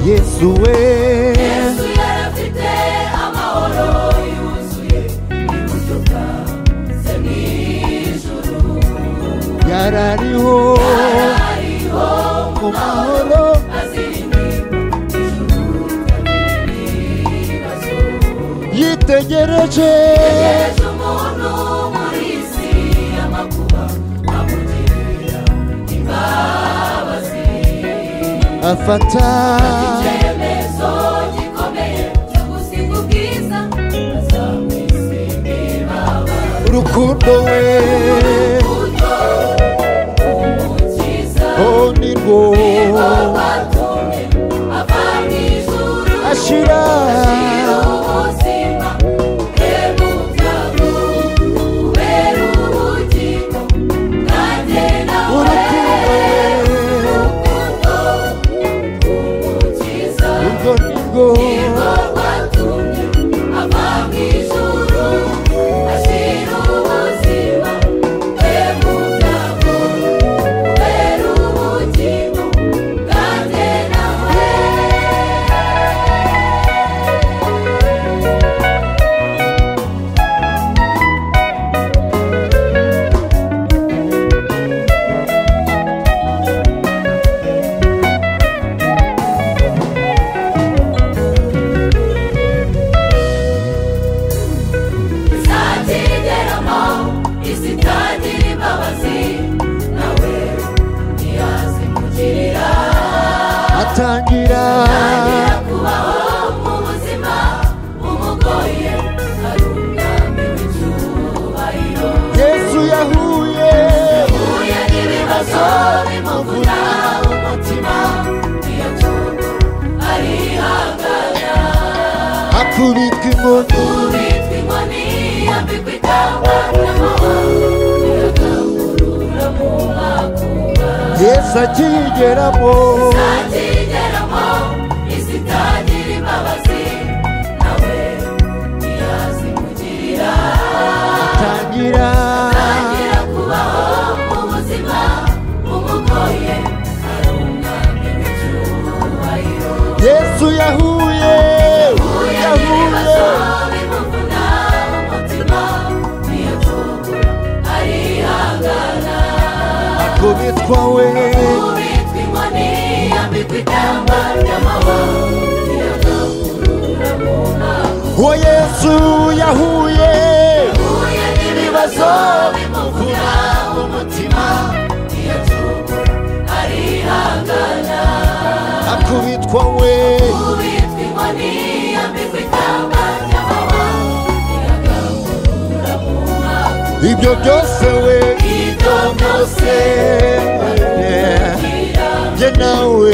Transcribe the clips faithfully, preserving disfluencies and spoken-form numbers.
Yesu we Yesu yarafite amahoro yuzuye iburyo bwawe mw'ijuru yarariho mu mahoro yitegereje umuntu muri isi y'amakuba amugirira imbabazi afata icyemezo gikomeye cyo gusiga ubwiza azamwisiga imbabazi urukundo we umukiza oh nirwo rwatumye ava mw'ijuru ashira atangira kubaho mu buzima umugoye ari umwami w'icyubahiro Yesu yahuye yahuye n'ibibazo bimuvuna umutima niyo mpamvu arihangana akubitwa inkoni kubitwa inkoni yambikwa ikamba n'amahwa iragamburura mu makuba Yesu akiyigeramo akiyigeramo isi itagira imbabazi nawe ntiyazimugirira atangira atangira kubaho mu buzima bumugoye ari umwami w'icyubahiro Yesu yahuye yahuye bimuvuna umutima niyo mpamvu arihangana akubitwa we kubitwa inkoni yambikwa ikamba ry'amahwa iragamburura mu makuba uwo Yesu yahuye yahuye n'ibibazo bimuvuna umutima niyo mpamvu arihangana akubitwa we kubitwa inkoni yambikwa ikamba ry'amahwa iragamburura mu makuba ibyo byose we ibyo byose jye nawe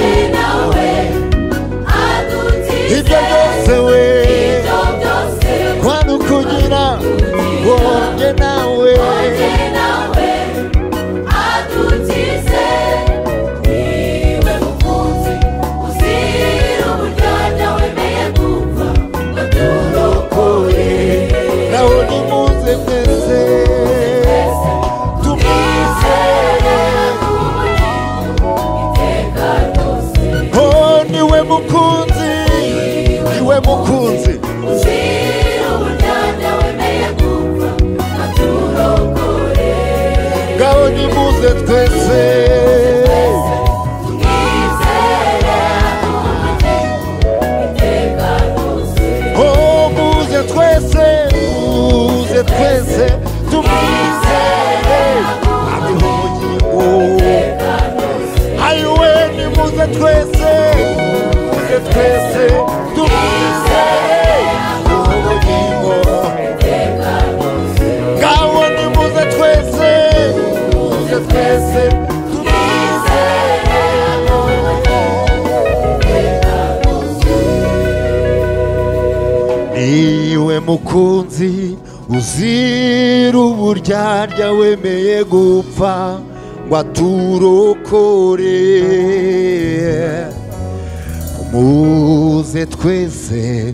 ibyo byose we kwani ukugira ngo jye nawe naho nimuze mwese oh niwe mukunzi niwe mukunzi ngaho nimuze twese oh muze twese muze twese tumwizere aduha ubugingo ayiwe nimuze twese muze twese tumwizere aduha ubugingo ngaho nimuze twese muze twese tumwizere niwe mukunzi uzira uburyarya wemeye gupfa ngo aturokore muze twese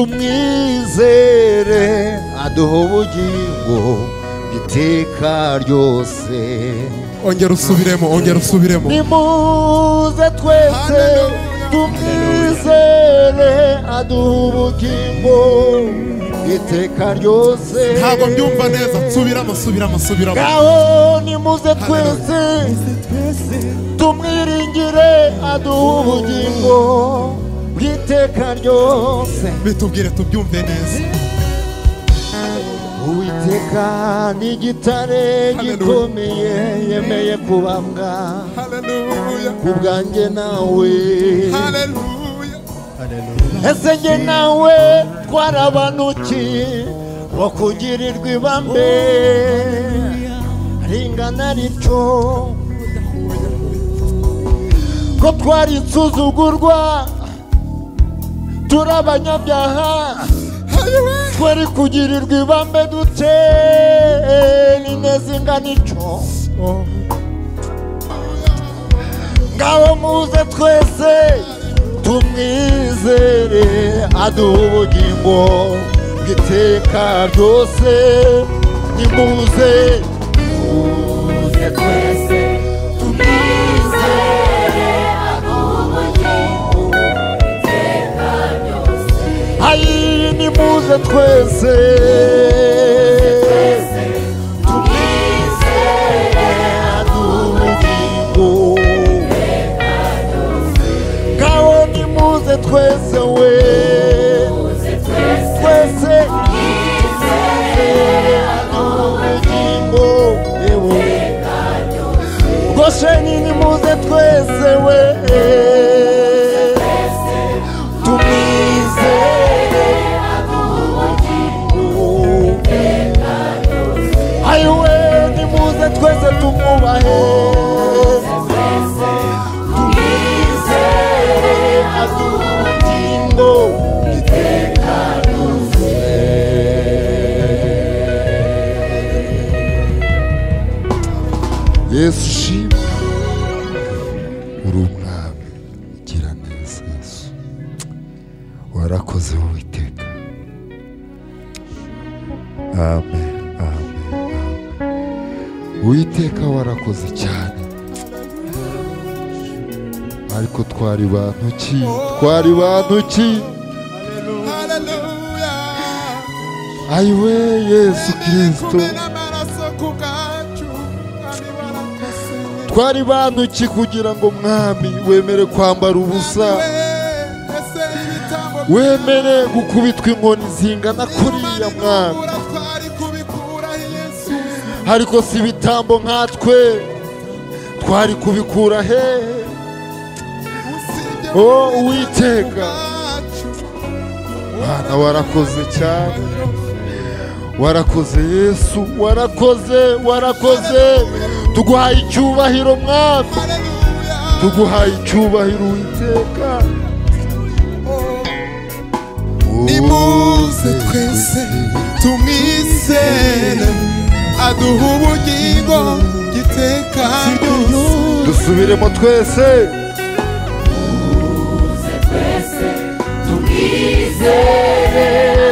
tumwizere aduha ubugingo iteka ryose ongera usubiremo ongera usubiremo nimuze twese tumwizere aduha ubugingo iteka ryose. Ntabwo mbyumva neza, nsubiramo subiramo subiramo. Ngaho nimuze twese tumwiringire aduha ubugingo bw'iteka ryose. Bitubwire tubyumve neza. Uwiteka ni igitare gikomeye yemeye kubambwa kubwanjye nawe. Ese njye nawe twarabanuki wo kugirirwa ibambe ringana rityo ko twari insuzugurwa turi abanyabyaha twari kugirirwa ibambe dute n'ineza ingana ityo. Ngaho muze twese tumwizere aduha ubugingo bw'iteka ryose. Nimuze muze twese tumwizere aduha ubugingo bw'iteka ryose. ayi nimuze twese tumwizere aduha ubugingo. Ngaho nimuze twese we twese tumwizere aduha ubugingo. Goshen nimuze twese we tumwizere aduha ubugingo. Ayiwe nimuze twese tumwubahe tumwizere aduha ubugingo bw'iteka ryose. Yesu shima uri umwami gira neza. Yesu warakoze Uwiteka. Amen amen amen. Uwiteka warakoze cyane. Ariko twari bantu ki twari bantu ki ayiwe Yesu Kristo twari bantu ki kugira ngo mwami wemere kwambara ubusa wemere gukubitwa inkoni zingana kuriya mwami. Ariko si ibitambo nkatwe twari kubikura hehe. Oh Uwiteka Mana warakoze cyane. Warakoze Yesu warakoze warakoze. Tuguhaye icyubahiro mwami tuguhaye icyubahiro Uwiteka. Nimuze twese tumwizere aduha ubugingo bw'iteka ryose. Dusubiremo twese Muze twese tumwizere